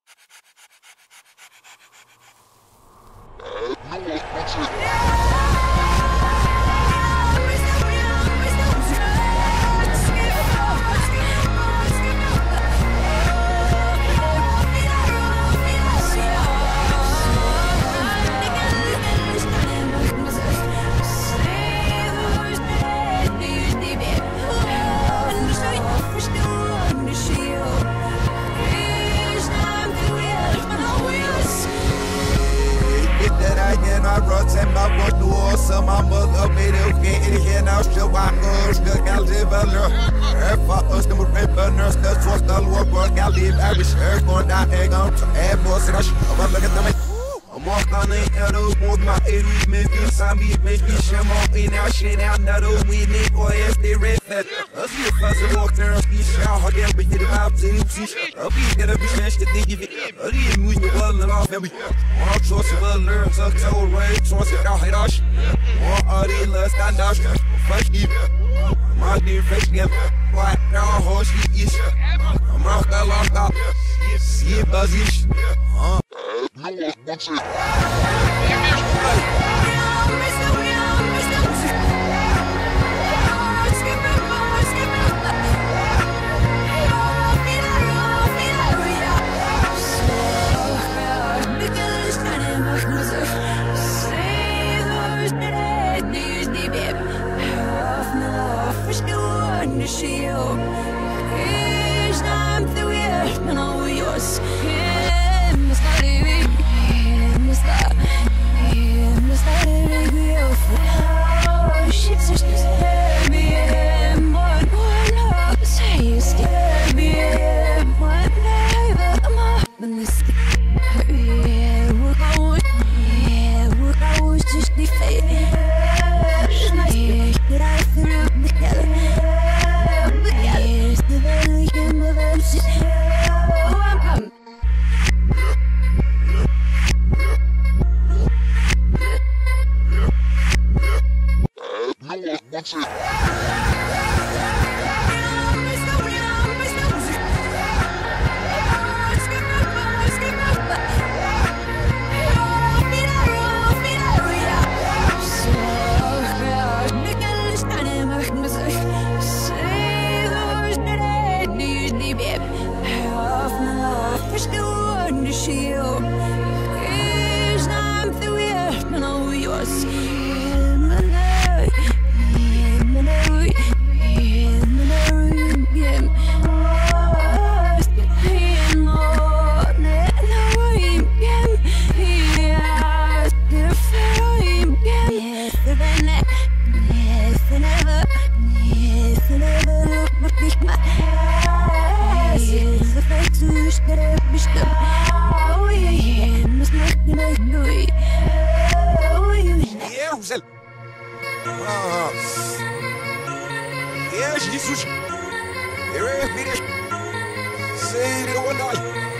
I brought ten my boy to all some my mother made it get in here now still I go still got live a little if I us them remember nurse that's what's the work got live every shirt going down egg on to air boss and I'm look at them I'm walking on the elbow with my 80s men feel zombie make me shame on in our shit out not we need or if they red that us you fuzz walk there be shout how they be hit about to I'll be gonna be smashed to think of it I didn't move your well and off every all choice of well learn so tell right choice it out hit us all the last stand out first keep my dear face again why now horse is I'm rock that locked up see buzzy no one wants it. Yes, Jesus. Here is Peter. Say it one night.